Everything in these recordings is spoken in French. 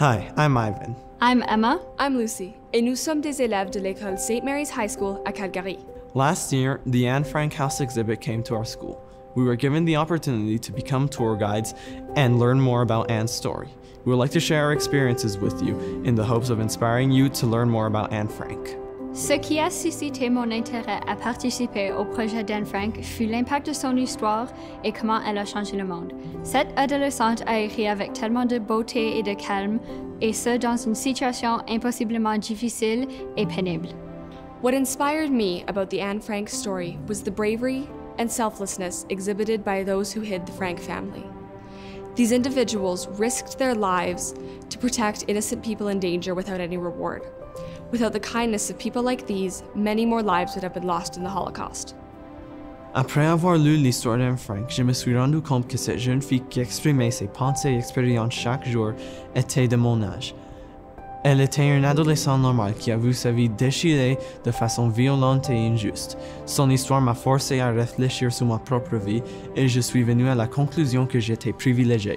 Hi, I'm Ivan. I'm Emma. I'm Lucy, et nous sommes des élèves de l'école St. Mary's High School à Calgary. Last year, the Anne Frank House exhibit came to our school. We were given the opportunity to become tour guides and learn more about Anne's story. We would like to share our experiences with you in the hopes of inspiring you to learn more about Anne Frank. Ce qui a suscité mon intérêt à participer au projet d'Anne Frank fut l'impact de son histoire et comment elle a changé le monde. Cette adolescente a écrit avec tellement de beauté et de calme, et ce dans une situation impossiblement difficile et pénible. What inspired me about the Anne Frank story was the bravery and selflessness exhibited by those who hid the Frank family. These individuals risked their lives to protect innocent people in danger without any reward. Without the kindness of people like these, many more lives would have been lost in the Holocaust. Après avoir lu l'histoire d'Anne Frank, je me suis rendu compte que cette jeune fille qui exprimait ses pensées et expériences chaque jour était de mon âge. Elle était une adolescente normale qui a vu sa vie déchirée de façon violente et injuste. Son histoire m'a forcé à réfléchir sur ma propre vie et je suis venu à la conclusion que j'étais privilégié.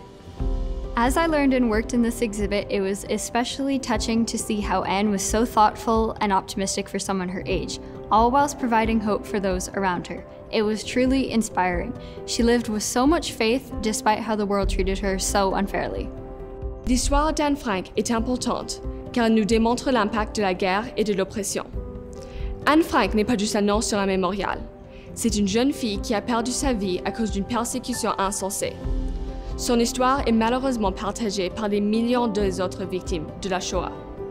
As I learned and worked in this exhibit, it was especially touching to see how Anne was so thoughtful and optimistic for someone her age, all whilst providing hope for those around her. It was truly inspiring. She lived with so much faith despite how the world treated her so unfairly. L'histoire d'Anne Frank est importante car elle nous démontre l'impact de la guerre et de l'oppression. Anne Frank n'est pas juste un nom sur un mémorial. C'est une jeune fille qui a perdu sa vie à cause d'une persécution insensée. Son histoire est malheureusement partagée par des millions d'autres victimes de la Shoah.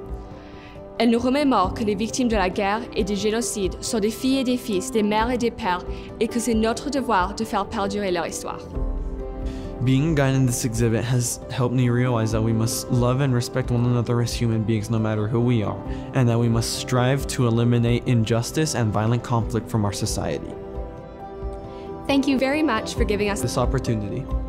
Elle nous remémore que les victimes de la guerre et des génocides sont des filles et des fils, des mères et des pères, et que c'est notre devoir de faire perdurer leur histoire. Being a guide in this exhibit has helped me realize that we must love and respect one another as human beings no matter who we are, and that we must strive to eliminate injustice and violent conflict from our society. Thank you very much for giving us this opportunity.